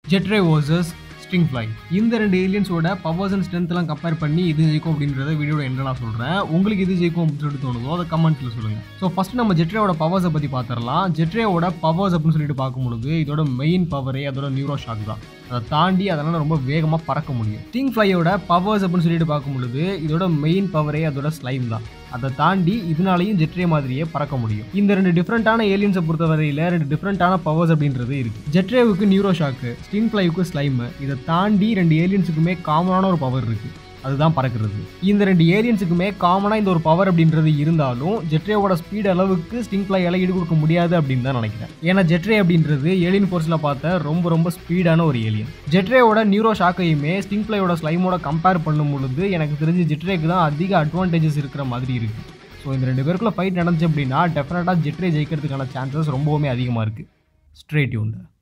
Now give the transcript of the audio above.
Jetray vs Stinkfly. இந்த ரெண்டு ஏலியன்ஸோட பவர்ஸ் அண்ட் ஸ்ட்ரென்த்லாம் கம்பேர் பண்ணி இது ஜெயிக்கும் அப்படின்றத வீடியோட எண்ட நான் சொல்கிறேன். உங்களுக்கு இது ஜெயிக்கும் அப்படின்னு சொல்லிட்டு தோணுதோ அதை கமெண்ட்ஸில் சொல்லுங்கள். ஸோ ஃபஸ்ட்டு நம்ம ஜெட்ரேயோட பவர்ஸை பற்றி பார்த்துடலாம். ஜெட்ரேயோட பவர்ஸ் அப்படின்னு சொல்லிட்டு பார்க்கும்பொழுது இதோட மெயின் பவரே அதோட நியூரோ ஷாக் தான். அதை தாண்டி அதனால் ரொம்ப வேகமாக பறக்க முடியும். ஸ்டிங்ஃப்ளையோட பவர்ஸ் அப்படின்னு சொல்லிட்டு பார்க்கும்பொழுது இதோட மெயின் பவரே அதோட ஸ்லைம் தான். அதை தாண்டி இதனாலையும் ஜெட்ரே மாதிரியே பறக்க முடியும். இந்த ரெண்டு டிஃப்ரெண்ட்டான ஏலியன்ஸை பொறுத்தவரையில் ரெண்டு டிஃப்ரெண்ட்டான பவர்ஸ் அப்படின்றது இருக்குது. ஜெட்ரேவுக்கு நியூரோ ஷாக்கு, ஸ்டிங்ஃப்ளைவுக்கு ஸ்லைமு. இதை தாண்டி ரெண்டு ஏலியன்ஸுக்குமே காமனான ஒரு பவர் இருக்குது, அதுதான் பறக்கிறது. இந்த ரெண்டு ஏலியன்ஸுக்குமே காமனாக இந்த ஒரு பவர் அப்படின்றது இருந்தாலும் ஜெட்ரேவோட ஸ்பீட் அளவுக்கு ஸ்டிங்ஃப்ளையால் ஈடு கொடுக்க முடியாது அப்படின்னு தான் நினைக்கிறேன். ஏன்னா ஜெட்ரே அப்படின்றது ஏலியன் ஃபோர்ஸில் பார்த்த ரொம்ப ஸ்பீடான ஒரு ஏலியன். ஜெட்ரேவோட நியூரோ ஷாக்கையுமே ஸ்டிங்ஃப்ளையோட ஸ்லைமோட கம்பேர் பண்ணும் பொழுது எனக்கு தெரிஞ்சு ஜெட்ரேக்கு தான் அதிக அட்வான்டேஜஸ் இருக்கிற மாதிரி இருக்குது. ஸோ இந்த ரெண்டு பேருக்குள்ள ஃபைட் நடந்துச்சு அப்படின்னா டெஃபினட்டாக ஜெட்ரே ஜெயிக்கிறதுக்கான சான்சஸ் ரொம்பவுமே அதிகமாக இருக்குது. Stay tuned.